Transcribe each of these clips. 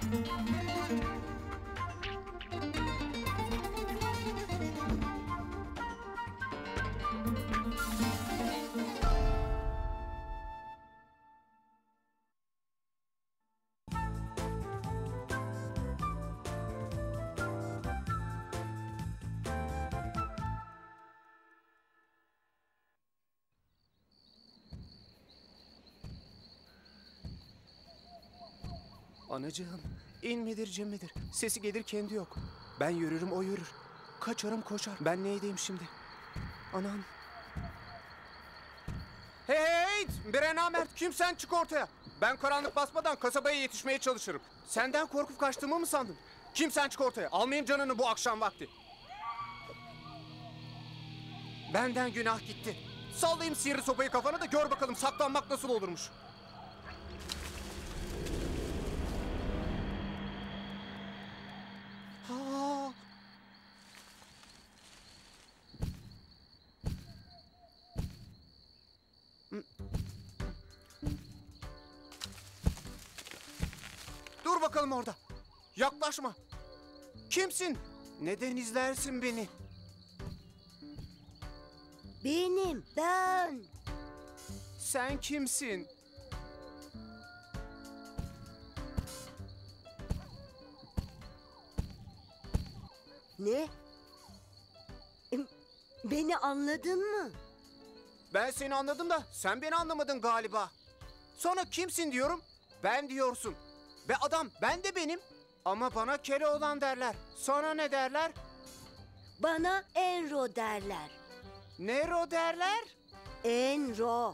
Anacığım, in midir cin midir? Sesi gelir kendi yok. Ben yürürüm, o yürür. Kaçarım koşar. Ben neydeyim şimdi? Anam. Hey! Brenamert, kimsen çık ortaya. Ben karanlık basmadan kasabaya yetişmeye çalışırım. Senden korkup kaçtığımı mı sandın? Kimsen çık ortaya. Almayayım canını bu akşam vakti. Benden günah gitti. Sallayayım sihirli sopayı kafana da gör bakalım saklanmak nasıl olurmuş. Dur bakalım orada. Yaklaşma. Kimsin? Neden izlersin beni? Ben. Sen kimsin? Ne? Beni anladın mı? Ben seni anladım da sen beni anlamadın galiba. Sonra kimsin diyorum, ben diyorsun. Ve adam ben de benim. Ama bana Keloğlan derler. Sana ne derler? Bana Enro derler. Nero derler? Enro.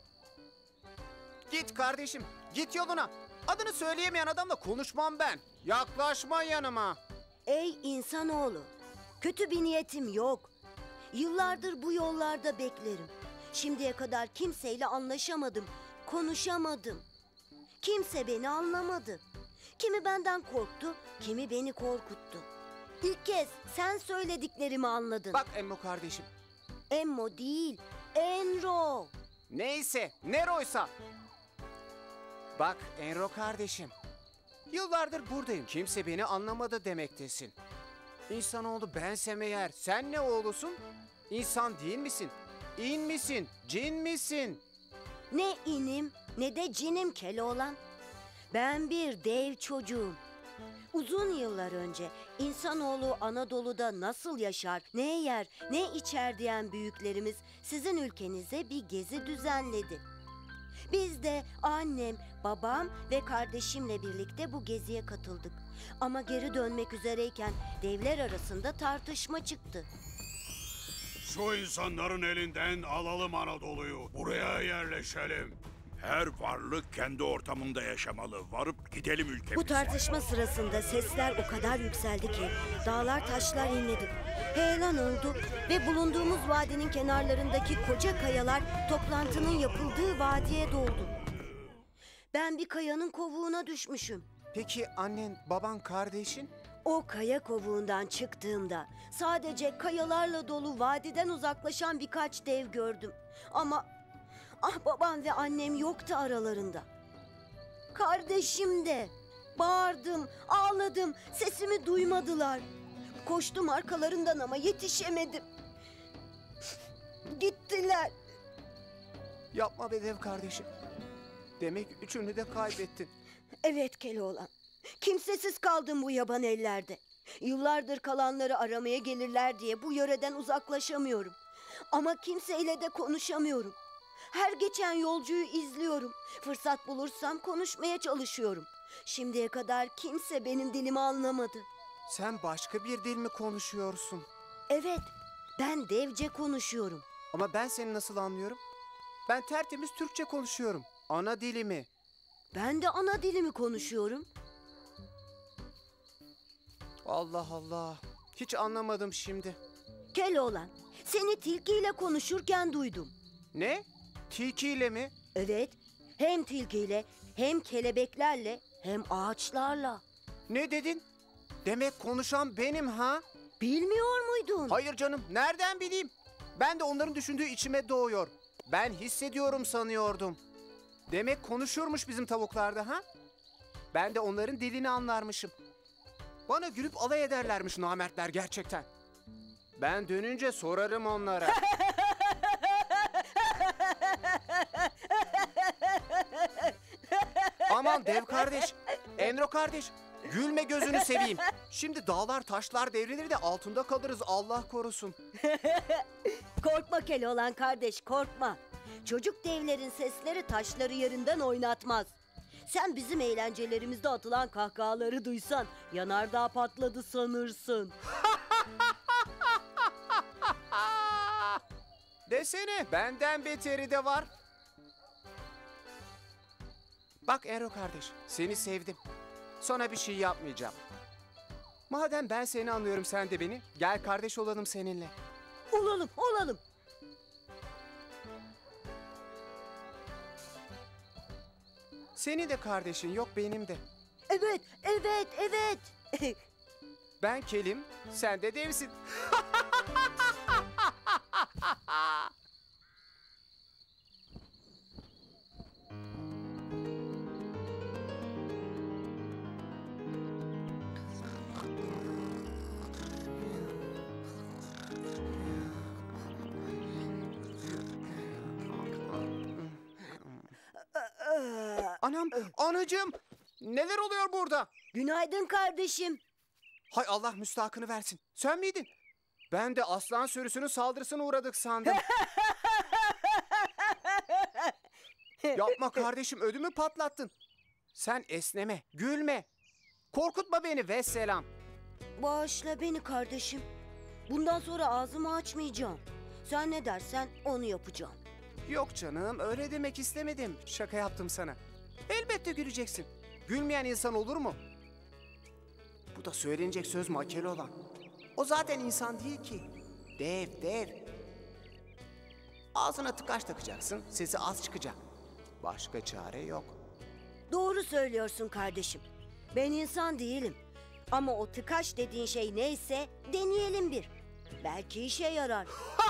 Git kardeşim, git yoluna. Adını söyleyemeyen adamla konuşmam ben. Yaklaşma yanıma. Ey insanoğlu, kötü bir niyetim yok. Yıllardır bu yollarda beklerim. Şimdiye kadar kimseyle anlaşamadım, konuşamadım. Kimse beni anlamadı. Kimi benden korktu, kimi beni korkuttu. İlk kez sen söylediklerimi anladın. Bak Emmo kardeşim. Emmo değil, Enro. Neyse, Nero'ysa. Bak Enro kardeşim. Yıllardır buradayım. Kimse beni anlamadı demektesin. İnsanoğlu bensem eğer sen ne oğlusun? İnsan değil misin? İn misin? Cin misin? Ne inim ne de cinim Keloğlan. Ben bir dev çocuğum. Uzun yıllar önce insanoğlu Anadolu'da nasıl yaşar, ne yer, ne içer diyen büyüklerimiz sizin ülkenize bir gezi düzenledi. Biz de annem, babam ve kardeşimle birlikte bu geziye katıldık. Ama geri dönmek üzereyken devler arasında tartışma çıktı. Şu insanların elinden alalım Anadolu'yu. Buraya yerleşelim. Her varlık kendi ortamında yaşamalı. Varıp gidelim ülkemize. Bu tartışma sırasında sesler o kadar yükseldi ki dağlar taşlar inledi. Heyelan oldu ve bulunduğumuz vadinin kenarlarındaki koca kayalar toplantının yapıldığı vadiye doldu. Ben bir kayanın kovuğuna düşmüşüm. Peki annen, baban, kardeşin? O kaya kovuğundan çıktığımda sadece kayalarla dolu vadiden uzaklaşan birkaç dev gördüm. Ama babam ve annem yoktu aralarında. Kardeşim de. Bağırdım, ağladım, sesimi duymadılar. Koştum arkalarından ama yetişemedim. Gittiler. Yapma be dev kardeşim. Demek üçünü de kaybettin. Evet Keloğlan. Kimsesiz kaldım bu yaban ellerde. Yıllardır kalanları aramaya gelirler diye bu yöreden uzaklaşamıyorum. Ama kimseyle de konuşamıyorum. Her geçen yolcuyu izliyorum. Fırsat bulursam konuşmaya çalışıyorum. Şimdiye kadar kimse benim dilimi anlamadı. Sen başka bir dil mi konuşuyorsun? Evet, ben devce konuşuyorum. Ama ben seni nasıl anlıyorum? Ben tertemiz Türkçe konuşuyorum. Ana dilimi. Ben de ana dilimi konuşuyorum. Allah Allah. Hiç anlamadım şimdi. Keloğlan, seni tilkiyle konuşurken duydum. Ne? Tilkiyle mi? Evet, hem tilkiyle, hem kelebeklerle, hem ağaçlarla. Ne dedin? Demek konuşan benim ha? Bilmiyor muydun? Hayır canım, nereden bileyim? Ben de onların düşündüğü içime doğuyor. Ben hissediyorum sanıyordum. Demek konuşuyormuş bizim tavuklarda ha? Ben de onların dilini anlarmışım. Bana gülüp alay ederlermiş namertler gerçekten. Ben dönünce sorarım onlara. Aman dev kardeş, Enro kardeş, gülme gözünü seveyim. Şimdi dağlar taşlar devrilir de altında kalırız, Allah korusun. Korkma Keloğlan kardeş, korkma. Çocuk devlerin sesleri taşları yerinden oynatmaz. Sen bizim eğlencelerimizde atılan kahkahaları duysan yanardağ patladı sanırsın. Desene, benden beteri de var. Bak Enro kardeş, seni sevdim. Sana bir şey yapmayacağım. Madem ben seni anlıyorum, sen de beni. Gel kardeş olalım seninle. Olalım, olalım. Senin de kardeşin yok, benim de. Evet, evet, evet. Ben kelim, sen de devsin. Anam, anacığım. Neler oluyor burada? Günaydın kardeşim. Hay Allah müstahakını versin. Sen miydin? Ben de aslan sürüsünün saldırısına uğradık sandım. Yapma kardeşim, ödümü patlattın. Sen esneme, gülme. Korkutma beni vesselam. Bağışla beni kardeşim. Bundan sonra ağzımı açmayacağım. Sen ne dersen onu yapacağım. Yok canım, öyle demek istemedim. Şaka yaptım sana. Elbette güleceksin. Gülmeyen insan olur mu? Bu da söylenecek söz mü Keloğlan? O zaten insan değil ki. Dev, dev. Ağzına tıkaç takacaksın, sesi az çıkacak. Başka çare yok. Doğru söylüyorsun kardeşim. Ben insan değilim. Ama o tıkaç dediğin şey neyse deneyelim bir. Belki işe yarar.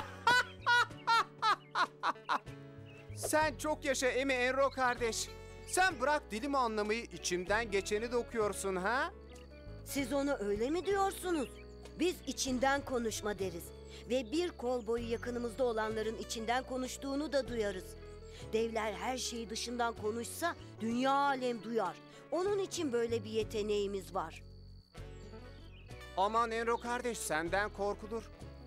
Sen çok yaşa Emi Enro kardeş. Sen bırak dilimi anlamayı, içimden geçeni de okuyorsun ha? Siz onu öyle mi diyorsunuz? Biz içinden konuşma deriz. Ve bir kol boyu yakınımızda olanların içinden konuştuğunu da duyarız. Devler her şeyi dışından konuşsa dünya alem duyar. Onun için böyle bir yeteneğimiz var. Aman Enro kardeş, senden korkulur.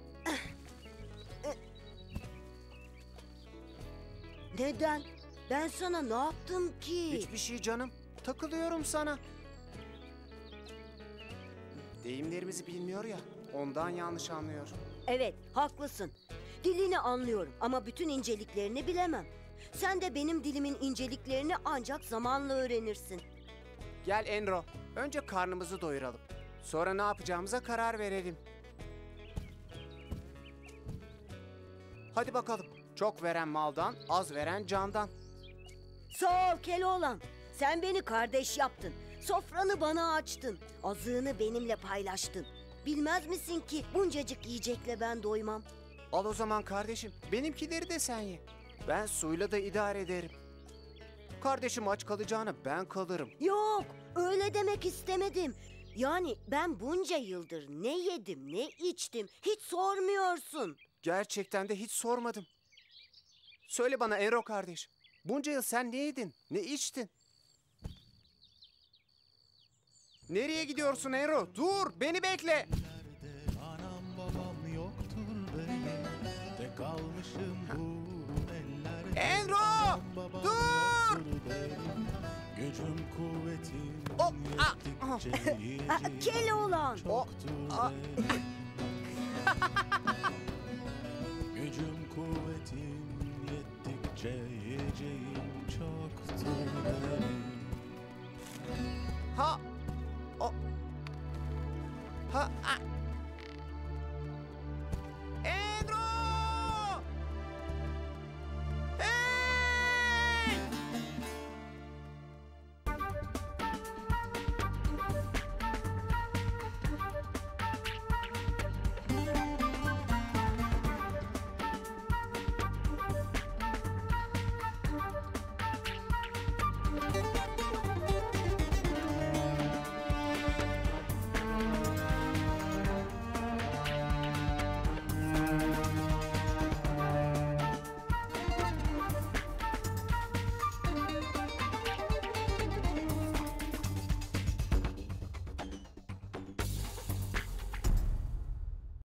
Neden? Ben sana ne yaptım ki? Hiçbir şey canım. Takılıyorum sana. Deyimlerimizi bilmiyor ya, ondan yanlış anlıyor. Evet, haklısın. Dilini anlıyorum ama bütün inceliklerini bilemem. Sen de benim dilimin inceliklerini ancak zamanla öğrenirsin. Gel Enro, önce karnımızı doyuralım. Sonra ne yapacağımıza karar verelim. Hadi bakalım. Çok veren maldan, az veren candan. Sağ ol Keloğlan. Sen beni kardeş yaptın. Sofranı bana açtın. Azığını benimle paylaştın. Bilmez misin ki buncacık yiyecekle ben doymam. Al o zaman kardeşim, benimkileri de sen ye. Ben suyla da idare ederim. Kardeşim aç kalacağına ben kalırım. Yok, öyle demek istemedim. Yani ben bunca yıldır ne yedim ne içtim hiç sormuyorsun. Gerçekten de hiç sormadım. Söyle bana Enro kardeş, bunca yıl sen ne yedin, ne içtin? Nereye gidiyorsun Enro? Dur, beni bekle. Anam babam yoktur benim, tek kalmışım bu ellerde. Enro, Anam babam dur! yoktur benim, gücüm kuvvetim Oh, yettikçe yiyeceğim Keloğlan. çoktur ah. benim. Gücüm kuvvetim yettikçe yiyeceğim çoktur benim. Ha, o, ha,